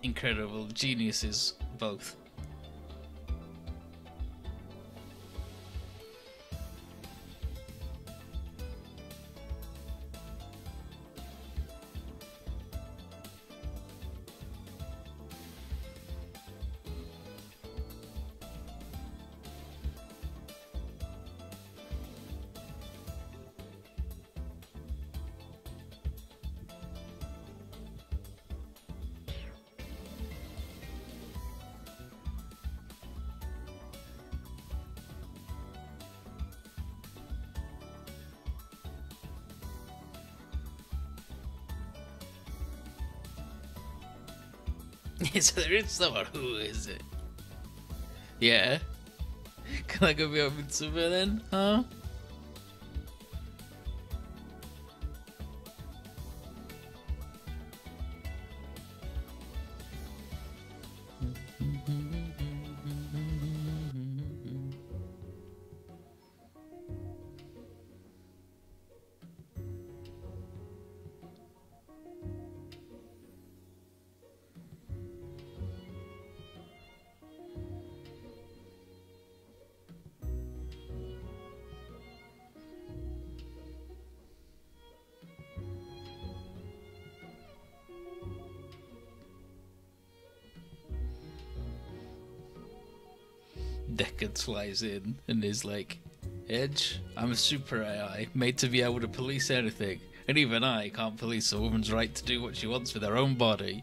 incredible geniuses, both. So there is someone. Who is it? Yeah. Can I go be open to then? Huh? Deckard flies in and is like, Edge, I'm a super AI, made to be able to police anything, and even I can't police a woman's right to do what she wants with her own body.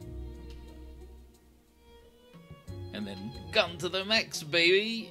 And then, gun to the max, baby!